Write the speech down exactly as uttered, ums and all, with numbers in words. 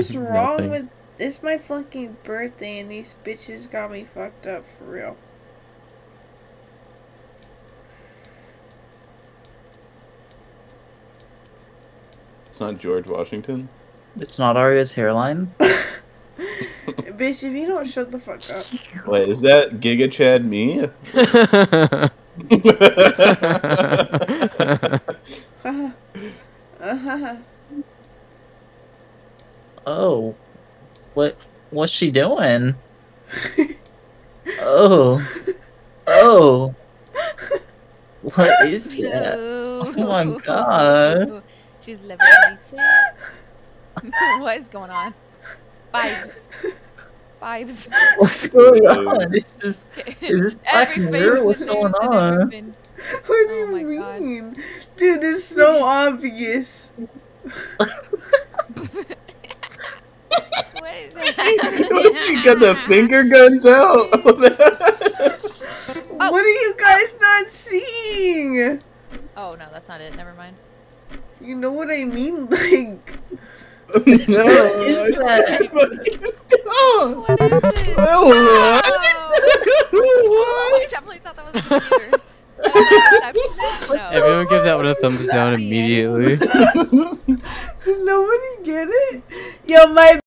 What's wrong Nothing. with... It's my fucking birthday and these bitches got me fucked up for real. It's not George Washington. It's not Arya's hairline. Bitch, if you don't shut the fuck up. Wait, is that Giga Chad me? Oh. What what's she doing? Oh. Oh. What is that? Oh my god. She's levitating. What is going on? Vibes. Vibes. What's going on? Is this is this Black Every Mirror? What's face going news and on? everything. What do Oh my you God. mean? Dude, this is so obvious. What is that? She got the finger guns out. Oh. What are you guys not seeing? Oh no, that's not it. Never mind. You know what I mean? Like... No, What is that? Oh. What is this? What? Oh, I definitely thought that was a computer. Was that receptionist? No. Everyone give that one a thumbs down immediately. Did nobody get it? Yo, my